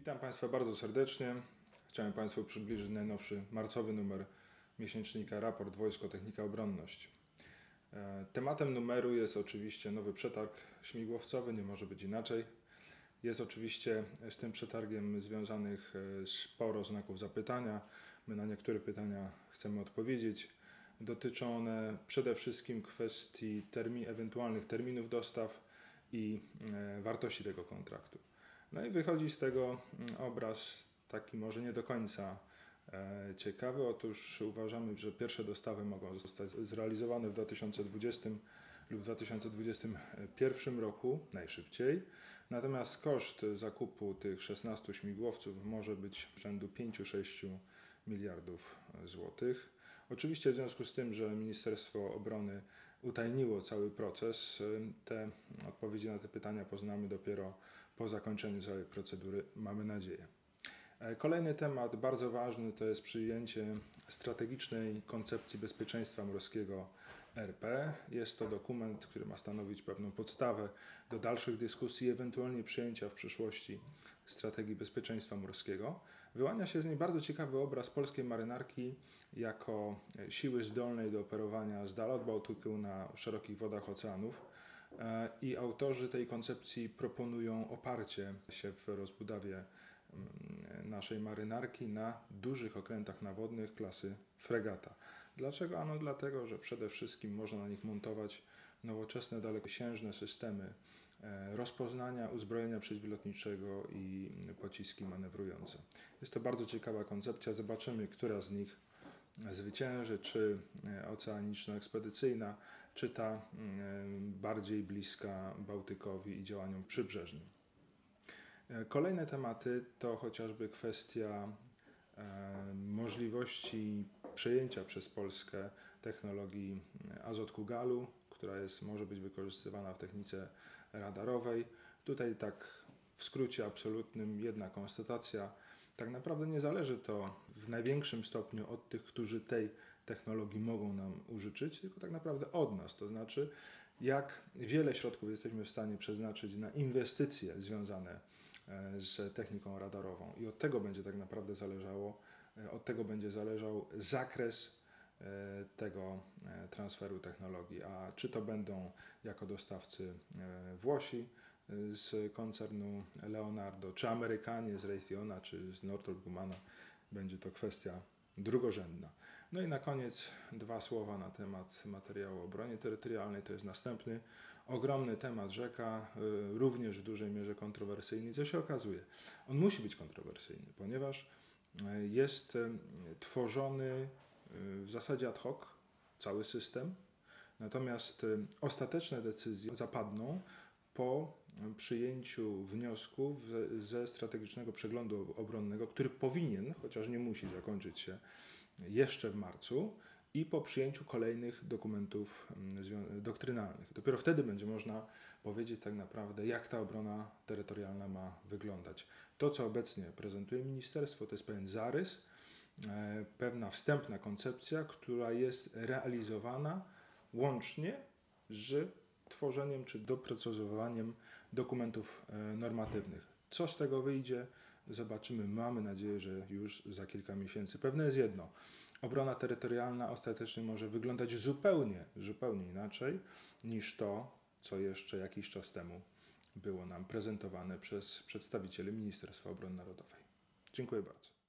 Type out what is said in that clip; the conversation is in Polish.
Witam Państwa bardzo serdecznie. Chciałem Państwu przybliżyć najnowszy marcowy numer miesięcznika Raport Wojsko Technika Obronność. Tematem numeru jest oczywiście nowy przetarg śmigłowcowy, nie może być inaczej. Jest oczywiście z tym przetargiem związanych sporo znaków zapytania. My na niektóre pytania chcemy odpowiedzieć. Dotyczą one przede wszystkim kwestii ewentualnych terminów dostaw i wartości tego kontraktu. No i wychodzi z tego obraz taki może nie do końca ciekawy. Otóż uważamy, że pierwsze dostawy mogą zostać zrealizowane w 2020 lub 2021 roku najszybciej. Natomiast koszt zakupu tych 16 śmigłowców może być rzędu 5-6 miliardów złotych. Oczywiście w związku z tym, że Ministerstwo Obrony utajniło cały proces, te odpowiedzi na te pytania poznamy dopiero po zakończeniu całej procedury, mamy nadzieję. Kolejny temat bardzo ważny to jest przyjęcie strategicznej koncepcji bezpieczeństwa morskiego RP. Jest to dokument, który ma stanowić pewną podstawę do dalszych dyskusji, ewentualnie przyjęcia w przyszłości strategii bezpieczeństwa morskiego. Wyłania się z niej bardzo ciekawy obraz polskiej marynarki jako siły zdolnej do operowania z dala od Bałtyku na szerokich wodach oceanów. I autorzy tej koncepcji proponują oparcie się w rozbudowie naszej marynarki na dużych okrętach nawodnych klasy fregata. Dlaczego? Ano dlatego, że przede wszystkim można na nich montować nowoczesne, dalekosiężne systemy rozpoznania, uzbrojenia przeciwlotniczego i pociski manewrujące. Jest to bardzo ciekawa koncepcja. Zobaczymy, która z nich zwycięży, czy oceaniczno-ekspedycyjna, czy ta bardziej bliska Bałtykowi i działaniom przybrzeżnym. Kolejne tematy to chociażby kwestia możliwości przejęcia przez Polskę technologii azotkugalu, która może być wykorzystywana w technice radarowej. Tutaj tak w skrócie absolutnym jedna konstatacja. Tak naprawdę nie zależy to w największym stopniu od tych, którzy tej technologii mogą nam użyczyć, tylko tak naprawdę od nas. To znaczy, jak wiele środków jesteśmy w stanie przeznaczyć na inwestycje związane z techniką radarową. I od tego będzie tak naprawdę zależał zakres tego transferu technologii. A czy to będą jako dostawcy Włosi z koncernu Leonardo, czy Amerykanie z Raytheona, czy z Northrop Grumman, będzie to kwestia drugorzędna. No i na koniec dwa słowa na temat materiału o obronie terytorialnej. To jest następny ogromny temat rzeka, również w dużej mierze kontrowersyjny. Co się okazuje? On musi być kontrowersyjny, ponieważ jest tworzony w zasadzie ad hoc cały system, natomiast ostateczne decyzje zapadną po przyjęciu wniosków ze strategicznego przeglądu obronnego, który powinien, chociaż nie musi zakończyć się jeszcze w marcu, i po przyjęciu kolejnych dokumentów doktrynalnych. Dopiero wtedy będzie można powiedzieć tak naprawdę, jak ta obrona terytorialna ma wyglądać. To, co obecnie prezentuje ministerstwo, to jest pewien zarys, pewna wstępna koncepcja, która jest realizowana łącznie z tworzeniem czy doprecyzowaniem dokumentów normatywnych. Co z tego wyjdzie, zobaczymy. Mamy nadzieję, że już za kilka miesięcy. Pewne jest jedno. Obrona terytorialna ostatecznie może wyglądać zupełnie inaczej niż to, co jeszcze jakiś czas temu było nam prezentowane przez przedstawicieli Ministerstwa Obrony Narodowej. Dziękuję bardzo.